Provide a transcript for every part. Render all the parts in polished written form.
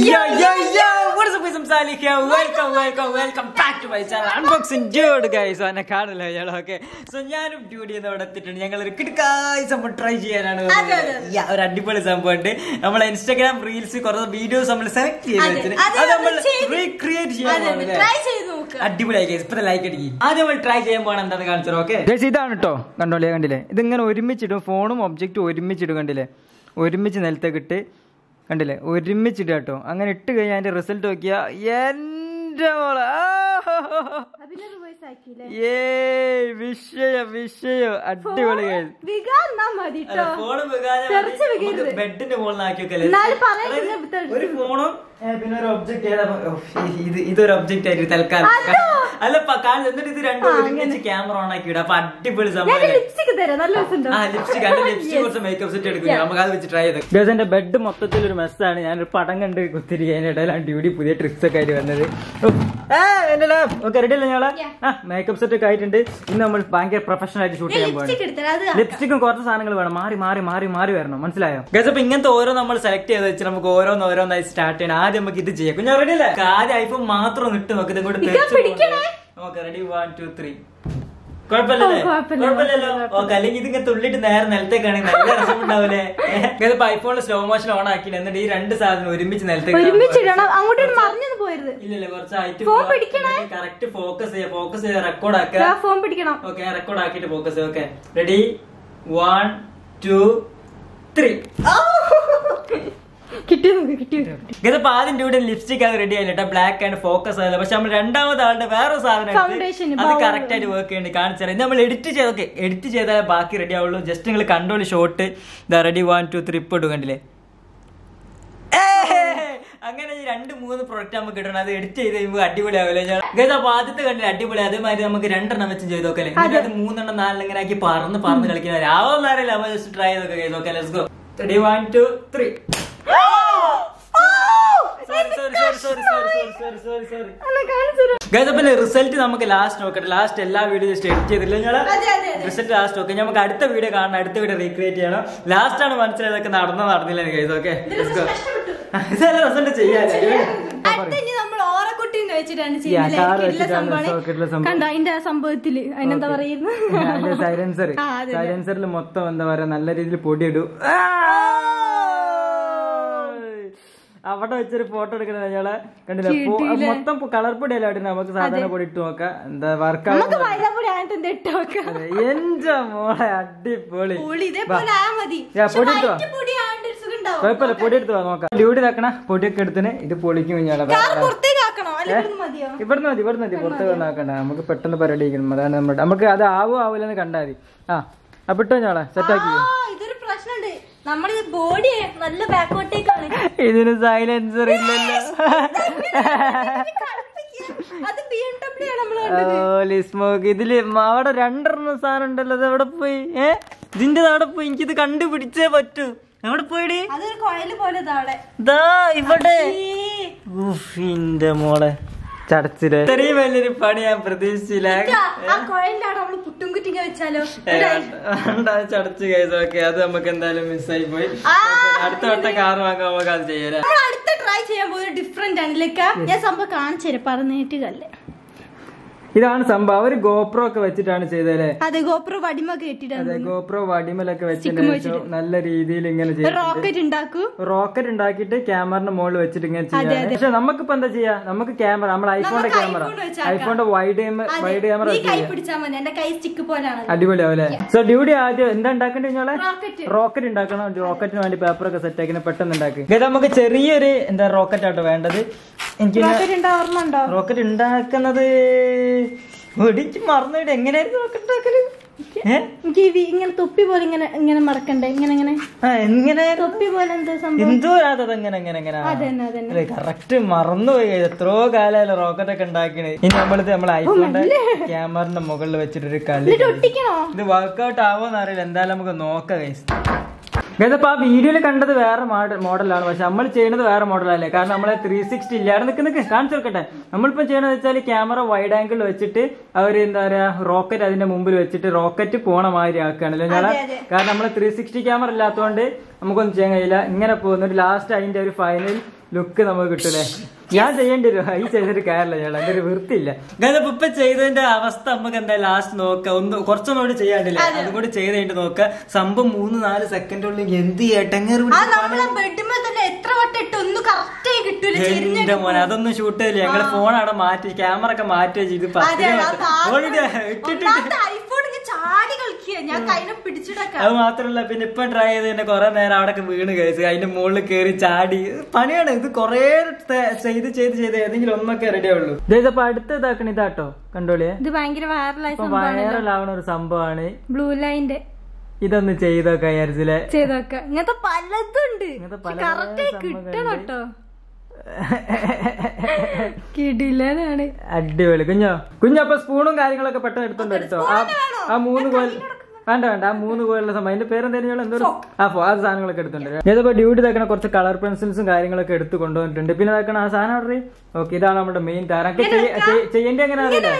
What's up, guys? I'm Salih here. Welcome back to my channel. Unboxing dude, guys. So, I can't okay. So, I'm dude in the try Instagram reels videos select recreate കണ്ടില്ലേ ഒരുമിച്ചിട്ട് കേട്ടോ അങ്ങനെ ഇട്ട് കഴിഞ്ഞാൽ അതിന്റെ result നോക്കിയാ എന്റെ മോളെ വിഷയം അടിപൊളി ബെഡിന്റെ മുകളിലാക്കി ഒരു ഫോണും പിന്നെ ഒരു ഒബ്ജക്ട് ഇതൊരു ഒബ്ജക്ട് ആയിട്ട് തൽക്കാലം അല്ല എന്നിട്ട് ഇത് രണ്ടും ഒരുമിച്ച് ക്യാമറ ഓൺ ആക്കി ഇടാം. അപ്പൊ അടിപൊളി സംഭവം. ലിപ്സ്റ്റിക് കുറച്ച് മേക്കപ്പ് സെറ്റ് എടുക്കും. നമുക്ക് അത് വെച്ച് ട്രൈ ചെയ്ത്. എന്റെ ബെഡ് മൊത്തത്തിൽ ഒരു മെസ്സാണ്. ഞാനൊരു പടം കണ്ട് കുത്തിരിക്കുക. അതിന്റെ ഇടയിലാണ് ഡ്യൂട്ടി പുതിയ ട്രിക്സ് ഒക്കെ ആയിട്ട് വന്നത്. ഓക്കെ റെഡി അല്ലേ ഞങ്ങളെ? മേക്കപ്പ് സെറ്റ് ഒക്കെ ആയിട്ടുണ്ട്. ഇന്ന് നമ്മൾ ഭയങ്കര പ്രൊഫഷണൽ ആയിട്ട് ഷൂട്ട് ചെയ്യാൻ പോകുന്നത്. ലിപ്സ്റ്റിക്കും കുറച്ച് സാധനങ്ങൾ വേണം. മാറി വരണം. മനസ്സിലായോ? ഗൈസ് അപ്പൊ ഇങ്ങനത്തെ ഓരോ നമ്മൾ സെലക്ട് ചെയ്ത് വെച്ച് നമുക്ക് ഓരോന്നായി സ്റ്റാർട്ട് ചെയ്യണം. ആദ്യം നമുക്ക് ഇത് ചെയ്യാം. കുഞ്ഞാ റെഡി അല്ലേ? ആദ്യം ഐഫോൺ മാത്രം ഒന്ന് ഇട്ട് നോക്കി ഇങ്ങോട്ട് ഓക്കെ റെഡി 1 2 3 കുഴപ്പമില്ലല്ലോ. ഓക്കെ അല്ലെങ്കിൽ ഇതിങ്ങനെ തുള്ളിട്ട് നേരെ നിലത്തേക്കാണെങ്കിൽ നല്ല രസമുണ്ടാവൂലേ? ഐഫോണിൽ സ്ലോ മോഷൻ ഓൺ ആക്കി എന്നിട്ട് ഈ രണ്ട് സാധനം ഒരുമിച്ച് നിലത്തേക്ക് ഇല്ലല്ലേ കുറച്ച് കറക്റ്റ് ഫോക്കസ് ചെയ്ത് റെക്കോർഡ് ആക്കുക. ഓക്കെ റെക്കോർഡ് ആക്കിട്ട് ഫോക്കസ് ചെയ്യുക. ഓക്കെ റെഡി 1 2 3 ഇതിപ്പോ ആദ്യം ഡ്യൂട്ടി ലിപ്സ്റ്റിക് അത് റെഡി ആയില്ല. ബ്ലാക്ക് ആൻഡ് ഫോക്കസ് ആയില്ല. പക്ഷെ നമ്മൾ രണ്ടാമത് ആളുടെ വേറെ സാധനം അത് കറക്റ്റ് ആയിട്ട് വർക്ക് ചെയ്യേണ്ടി കാണിച്ചു തരാം. നമ്മൾ എഡിറ്റ് ചെയ്താലേ ബാക്കി റെഡി ആവുള്ളൂ. ജസ്റ്റ് നിങ്ങൾ കണ്ടോളി ഷോട്ട് ഇതാ റെഡി 1 2 3 ഇപ്പൊ കണ്ടില്ലേ? അങ്ങനെ ഈ 2-3 പ്രൊഡക്റ്റ് നമുക്ക് കിട്ടണം. അത് എഡിറ്റ് ചെയ്ത് കഴിയുമ്പോൾ അടിപൊളിയാവില്ലേ? അപ്പൊ ആദ്യത്തെ കണ്ടില്ല അടിപൊളി. അതേമാതിരി നമുക്ക് 2 വെച്ചും ചെയ്ത് നോക്കല്ലേ? അത് 3 4 ഇങ്ങനെ ആക്കി പറന്ന് കളിക്കുന്നവർ ആവുമെന്ന് അറിയില്ല. നമ്മൾ ജസ്റ്റ് ട്രൈ ചെയ്തൊക്കെ ചെയ്ത് നോക്കാം. Let's go. റെഡി 1 2 3 റിസൾട്ട് നമുക്ക് ലാസ്റ്റ് നോക്കട്ടെ. ലാസ്റ്റ് എല്ലാ വീഡിയോ ജസ്റ്റ് എഡിറ്റ് ചെയ്തില്ല റിസൾട്ട് ലാസ്റ്റ് നോക്കാം. നമുക്ക് അടുത്ത വീഡിയോ കാണണം. അടുത്ത വീഡിയോ റീക്രിയേറ്റ് ചെയ്യണം. ലാസ്റ്റ് ആണ് മനസ്സിലായതൊക്കെ നടന്നില്ല ഗൈസ്. ഓക്കെ ഇതെല്ലാം റിസൾട്ട് ചെയ്യാൻ സൈലൻസറിൽ മൊത്തം എന്താ പറയാ നല്ല രീതിയിൽ പൊടിയിടും. അവിടെ വെച്ചൊരു ഫോട്ടോ എടുക്കണ ഞങ്ങളെ കണ്ടില്ല? മൊത്തം കളർ പൊടിയല്ല അവിടെ. നമുക്ക് സാധാരണ പൊടി ഇട്ട് നോക്കാം. എന്താ വർക്ക് എന്റെ മോളെ അടിപൊളി. പൊടി എടുത്തോ കുഴപ്പമില്ല. പൊടി എടുത്തോ നോക്കാം. ഡ്യൂട്ടി ഇതാക്കണ പൊടിയൊക്കെ എടുത്തിന് ഇത് പൊളിക്കും. ഇവിടുന്ന് മതി പുറത്ത് നോക്കണ്ട. നമുക്ക് പെട്ടെന്ന് പരിപാടി ചെയ്യണം. അതാണ് നമുക്ക് അത് ആവൂലെന്ന് കണ്ടാൽ മതി. അപ്പൊ ഇട്ടോ ഞാളെ സെറ്റാക്കി. ഇതിന് സൈലൻസർ ഇല്ലല്ലോ. സ്മോക്ക് ഇതില് അവിടെ 2 സാധനം ഉണ്ടല്ലോ. അത് എവിടെ പോയി? ഇതിന്റെ അവിടെ പോയി. എനിക്കിത് കണ്ടുപിടിച്ചേ പറ്റൂ. എവിടെ പോയിടി? ഇവിടെ എന്റെ മോളെ ചടച്ചില്ലേ? ഇത്രയും വലിയൊരു പണി ഞാൻ പ്രതീക്ഷിച്ചില്ല. ചടച്ച് കേസ്. ഓക്കെ അത് നമുക്ക് എന്തായാലും മിസ്സായി പോയി. അടുത്ത വട്ടം കാർ വാങ്ങാൻ നമുക്ക് അത് ചെയ്യാം. അടുത്ത ട്രൈ ചെയ്യാൻ പോകുന്നത് ഡിഫറെന്റ് ആണ്. ഞാൻ സംഭവം കാണിച്ചു തരാം. പറഞ്ഞിട്ടില്ലേ? ഇതാണ് സംഭവം. അവര് ഗോപ്രോ ഒക്കെ വെച്ചിട്ടാണ് ചെയ്തല്ലേ? അതെ ഗോപ്രോ വടിമൊക്കെ ഇട്ടിട്ടാണ്. ഗോപ്രോ വടിമലൊക്കെ വെച്ചിട്ട് നല്ല രീതിയിൽ ഇങ്ങനെ റോക്കറ്റ് ഉണ്ടാക്കിയിട്ട് ക്യാമറിന്റെ മുകളിൽ വെച്ചിട്ട് ഇങ്ങനെ ചെയ്യാം. പക്ഷെ നമുക്കിപ്പോ എന്താ ചെയ്യാ? നമുക്ക് ക്യാമറ നമ്മുടെ ഐഫോണിന്റെ വൈഡ് ക്യാമറ അടിപൊളിയാവല്ലേ? സോ ഡ്യൂട്ടി ആദ്യം എന്താ ഉണ്ടാക്കേണ്ടി കഴിഞ്ഞാൽ റോക്കറ്റ് ഉണ്ടാക്കണം. റോക്കറ്റിന് വേണ്ടി പേപ്പറൊക്കെ സെറ്റ് ആക്കി പെട്ടെന്ന് ഉണ്ടാക്കി. ഇത് നമുക്ക് ചെറിയൊരു എന്താ റോക്കറ്റ് ആട്ടോ വേണ്ടത്. എനിക്ക് റോക്കറ്റ് ഉണ്ടാക്കുന്നത് ഒടിച്ച് മറന്നിട്ട് എങ്ങനെയായിരുന്നു റോക്കറ്റ് ഉണ്ടാക്കല്? ഇങ്ങനെ തൊപ്പി പോലെ ഇങ്ങനെ മറക്കണ്ടേ? ഇങ്ങനെ തൊപ്പി പോലെ എന്തോ കറക്റ്റ് മറന്നുപോയി. എത്രയോ കാലമല്ല റോക്കറ്റ് ഒക്കെ ഉണ്ടാക്കിയത്. ഇനി നമ്മളെ ഐഫോണിന്റെ ക്യാമറിന്റെ മുകളിൽ വെച്ചിട്ടൊരു കളി. ഇത് വർക്ക്ഔട്ട് ആവോന്ന് അറിയില്ല. എന്തായാലും നമുക്ക് നോക്കാം ഗൈസ്. ഇതിപ്പോ ആ വീഡിയോയിൽ കണ്ടത് വേറെ മോഡലാണ്. പക്ഷെ നമ്മൾ ചെയ്യുന്നത് വേറെ മോഡലല്ലേ? കാരണം നമ്മളെ 360 ഇല്ലാതെ കാണിച്ചു കൊടുക്കട്ടെ. നമ്മളിപ്പോ ചെയ്യണമെന്ന് വെച്ചാൽ ക്യാമറ വൈഡ് ആംഗിൾ വെച്ചിട്ട് അവര് എന്താ പറയാ റോക്കറ്റ് അതിന്റെ മുമ്പിൽ വെച്ചിട്ട് റോക്കറ്റ് പോണ മാതിരി ആക്കുകയാണല്ലോ ഞങ്ങളെ. കാരണം നമ്മള് 360 ക്യാമറ ഇല്ലാത്തതുകൊണ്ട് നമുക്കൊന്നും ചെയ്യാൻ കഴിയില്ല. ഇങ്ങനെ പോകുന്ന ഒരു ലാസ്റ്റ് അതിന്റെ ഒരു ഫൈനൽ ലുക്ക് നമുക്ക് കിട്ടൂലേ. ഞാൻ ചെയ്യേണ്ടി വരും, ഈ ചെയ്തിട്ട് കാര്യമില്ല, ഞാൻ അതിന്റെ ഒരു വൃത്തിയില്ല. ഇപ്പൊ ചെയ്തതിന്റെ അവസ്ഥ നമുക്ക് എന്തായാലും ലാസ്റ്റ് നോക്കാം. ഒന്ന് കുറച്ചൊന്നുകൂടി ചെയ്യാണ്ടില്ല, അതും കൂടി ചെയ്ത് കഴിഞ്ഞിട്ട് നോക്കാം. സംഭവം 3-4 സെക്കൻഡുള്ളിൽ എന്ത് എട്ടങ്ങേറി എന്റെ മോനെ അതൊന്നും ഷൂട്ട് ചെയ്തില്ല. ഞങ്ങള് ഫോൺ അവിടെ മാറ്റി, ക്യാമറ ഒക്കെ മാറ്റി വെച്ചിട്ട് അത് മാത്രല്ല പിന്നെ ഇപ്പൊ ട്രൈ ചെയ്ത് തന്നെ കൊറേ നേരം അവിടെ വീണ് കഴിച്ച് അതിന്റെ മുകളിൽ കയറി ചാടി. പണിയാണ് ഇത്, കൊറേ ചെയ്ത് ഏതെങ്കിലും ഒന്നൊക്കെ റെഡി ആവുള്ളൂ. ഇതേപ്പോ അടുത്ത ഇതാക്കണ ഇതാട്ടോ, കണ്ടോളിയേ, ഇത് ഭയങ്കര വൈറലാവണ ഒരു സംഭവമാണ് ബ്ലൂ ലൈൻ്റെ. ഇതൊന്ന് ചെയ്തൊക്കെ വിചാരിച്ചില്ലേ, ചെയ്തൊക്കെ. ഇങ്ങനത്തെ പലതുണ്ട്, കിട്ടണോട്ടോ. കിടിലാണ്, അടിപൊളി. കുഞ്ഞപ്പൊ സ്പൂണും കാര്യങ്ങളൊക്കെ പെട്ടെന്ന് എടുത്തോണ്ട് എടുത്തോ. ആ 3 കോൽ വേണ്ട, ആ 3 കോലുള്ള സമയം അതിന്റെ പേരെന്തായാലും എന്തോ ആ സാധനങ്ങളൊക്കെ എടുത്തോണ്ട്. ഏതപ്പോ ഡ്യൂട്ടി ഇതാക്കണ കുറച്ച് കളർ പെൻസിൽസും കാര്യങ്ങളൊക്കെ എടുത്ത് കൊണ്ടുവന്നിട്ടുണ്ട്. പിന്നെ ഇതാക്കണ ആ സാധനം ഓർഡർ. ഓക്കെ, ഇതാണ് നമ്മുടെ മെയിൻ താരം. ചെയ്യേണ്ടി എങ്ങനെ അറിയില്ല.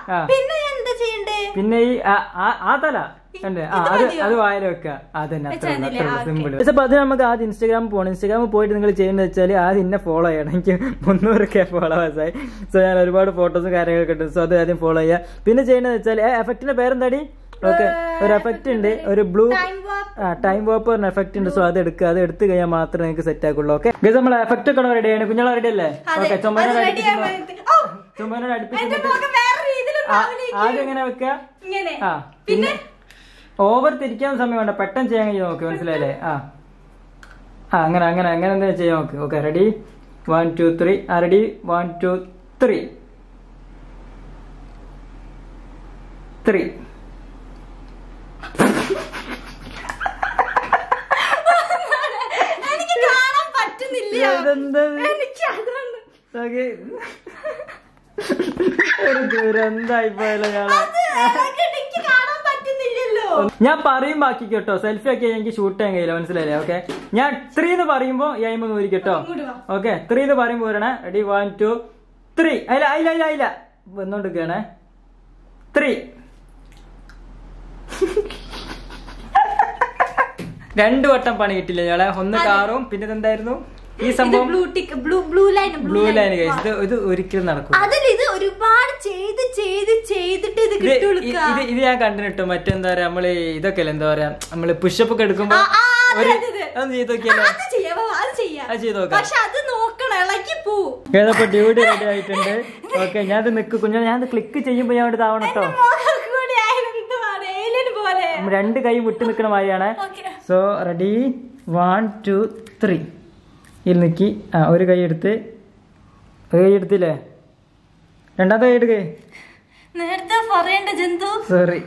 പിന്നെ ഈ ആ തല അത് വായിൽ വെക്കുക, അതന്നെ, അത്ര സിമ്പിൾ. അപ്പൊ അത് നമുക്ക് ആദ്യം ഇൻസ്റ്റാഗ്രാമിൽ പോകണം. ഇൻസ്റ്റാഗ്രാമിൽ പോയിട്ട് നിങ്ങൾ ചെയ്യുന്നത് വെച്ചാൽ ആദ്യം എന്നെ ഫോളോ ചെയ്യണം. എനിക്ക് 300K ഫോളോവേഴ്സായി. സോ ഞാൻ ഒരുപാട് ഫോട്ടോസും കാര്യങ്ങളൊക്കെ ഇട്ടു. സോ അത് ആദ്യം ഫോളോ ചെയ്യുക. പിന്നെ ചെയ്യുന്നത് വെച്ചാൽ എഫക്റ്റിന്റെ പേരെന്താടി? ഓക്കെ, ഒരു എഫക്റ്റ് ഉണ്ട്, ഒരു ബ്ലൂ ടൈം വാപ്പ് പറഞ്ഞ എഫക്റ്റ് ഉണ്ട്. സോ അത് എടുക്കുക, അത് എടുത്തു കഴിഞ്ഞാൽ മാത്രമേ നിങ്ങൾക്ക് സെറ്റ് ആക്കുള്ളൂ. ഓക്കെ, നമ്മൾ എഫക്റ്റ് ഒക്കെ റെഡി ആണ്. കുഞ്ഞാളെ റെഡി അല്ലേ? ഓക്കെ, ചുമനോട് അടുപ്പിച്ച് ആദ്യം എങ്ങനെ വെക്കുക? ആ, പിന്നെ ഓവർ തിരിക്കാൻ സമയം വേണ്ട, പെട്ടെന്ന് ചെയ്യാൻ കഴിയും. നോക്ക്, മനസ്സിലായില്ലേ? അങ്ങനെ എന്താ ചെയ്യാൻ നോക്ക്. Okay, ready 1 2 3. റെഡി 1 2 3. ദുരന്തായി പോയല്ലോ ഞാൻ പറയും ബാക്കി കേട്ടോ. സെൽഫി ഒക്കെ എനിക്ക് ഷൂട്ട് ചെയ്യാൻ കഴിയില്ല, മനസ്സിലായില്ലേ? ഓക്കെ, ഞാൻ 3 എന്ന് പറയുമ്പോ ഈ അയിമ നൂരി കേട്ടോ. ഓക്കെ, 3 എന്ന് പറയുമ്പോ വരണേ. റെഡി 1 2 3. അയില്ല വന്നോണ്ടിരിക്കണേ. 3. 2 വട്ടം പണി കിട്ടില്ല ഞങ്ങളെ. ഒന്ന് കാറും പിന്നെ ഇതെന്തായിരുന്നു ഈ സംഭവം? ബ്ലൂ ലൈൻ കഴിച്ചു. ഇത് ഒരിക്കലും നടക്കും. ഒരുപാട് ഇത് ഞാൻ കണ്ടിട്ടോ. മറ്റെന്താ പറയാ, നമ്മള് ഇതൊക്കെ എന്താ പറയാ, നമ്മള് പുഷപ്പ് ഒക്കെ എടുക്കുമ്പോ ചെയ്ത് നോക്കിയാലോ? ചെയ്ത് നോക്കാം. ഏതപ്പോ ഡ്യൂട്ടി റെഡി ആയിട്ടുണ്ട്. ഓക്കെ, ഞാൻ നിക്ക് കുഞ്ഞാ, ഞാൻ ക്ലിക്ക് ചെയ്യുമ്പോ ഞാൻ ഇവിടെ താവണം കേട്ടോ. 2 കൈ വിട്ട് നിക്കണ മാതിരിയാണ്. So ready 1 2 3. ഇതിൽ നിക്കി. ഒരു കൈ എടുത്ത്, ഒരു കൈ എടുത്തില്ലേ? രണ്ടാമത്തെ കൈ എടുക്കേ. സോറി,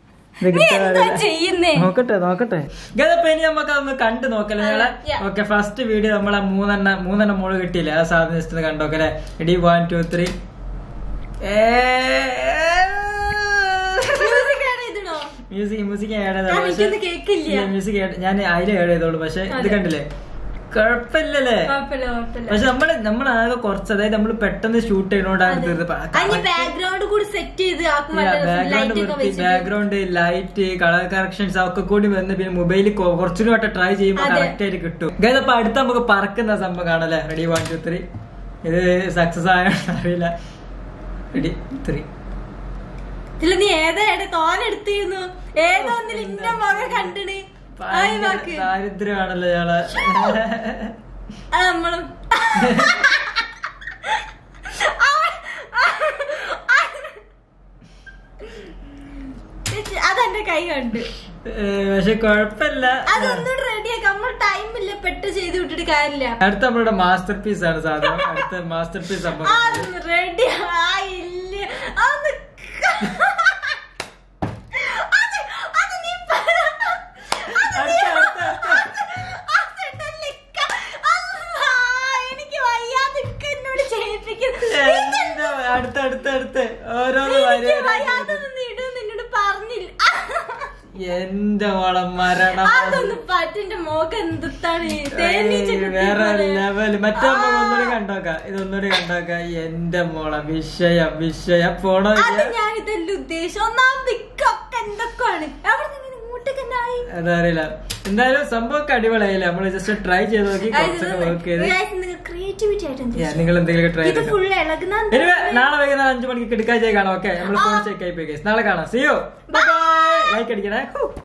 നോക്കട്ടെ. ഇനി നമുക്ക് അതൊന്ന് കണ്ടു നോക്കല്ലേ ഞങ്ങളെ. ഓക്കെ, ഫസ്റ്റ് വീഡിയോ നമ്മളെ 3 മോള് കിട്ടിയില്ലേ? ആ സാധനം ജസ്റ്റ് ഒന്ന് കണ്ടോക്കല്ലേ. റെഡി 1 2 3. മ്യൂസിക് ഞാൻ അതിൽ ആഡ് ചെയ്തോളൂ. പക്ഷെ ഇത് കണ്ടില്ലേ, കുഴപ്പമില്ലല്ലേ? പക്ഷെ നമ്മളാകെ കുറച്ച്, അതായത് നമ്മള് പെട്ടെന്ന് ഷൂട്ട് ചെയ്യണോണ്ടാണ് ബാക്ക്ഗ്രൗണ്ട്, ലൈറ്റ്, കളർ കറക്ഷൻസ് ഒക്കെ കൂടി വന്ന് പിന്നെ മൊബൈലിൽ കുറച്ചുകൂടി വട്ടം ട്രൈ ചെയ്യുമ്പോൾ കറക്റ്റ് ആയിട്ട് കിട്ടും. അപ്പൊ അടുത്ത നമുക്ക് പറക്കുന്ന സംഭവം കാണല്ലേ. റെഡി 1 2 3. ഇത് സക്സസ് ആയോ അറിയില്ല. റെഡി 3. നീ തോനെടുത്തിരുന്നു ഏതോ ഇന്റെ മക കണ്ടിന്. ദാരിദ്ര്യമാണല്ലോ ഇയാളെ. നമ്മളും അതെന്റെ കൈ കണ്ട്. പക്ഷെ കൊഴപ്പില്ല, അതൊന്നും റെഡിയാക്കാം. നമ്മൾ ടൈമില്ല, പെട്ട് ചെയ്ത് വിട്ടിട്ട് കാര്യമില്ല. അടുത്ത നമ്മളുടെ മാസ്റ്റർ പീസ് ആണ് സാധനം. അടുത്ത മാസ്റ്റർ പീസ് റെഡി ആയില്ല. അടുത്ത് ഓരോന്ന് പറഞ്ഞില്ല. എന്റെ മോളെ മരണം വേറെ ലെവല്. മറ്റേ ഒന്നുകൂടി കണ്ടോക്കാം, ഇതൊന്നുകൂടി കണ്ടോക്കാം. എന്റെ മോളെ വിഷയം പോണോ? ഞാൻ ഇതെല്ലാം ഉദ്ദേശം. ഒന്നാമത് എന്തൊക്കെയാണ് അവിടെ അതറിയില്ല. എന്തായാലും സംഭവമൊക്കെ അടിപൊളിയായില്ല. നമ്മള് ജസ്റ്റ് ട്രൈ ചെയ്ത് നോക്കി വർക്ക് ചെയ്ത് നിങ്ങൾ എന്തെങ്കിലും ട്രൈ ചെയ്ത് നാളെ വൈകുന്നേരം 5 മണിക്ക് കിടക്കാഴ്ച കാണാം. ഓക്കെ, നമ്മൾ ഫോൺ ചെക്ക് ആയി പോയി. നാളെ കാണാം. See you. Bye. ലൈക്ക് അടിക്കണേ.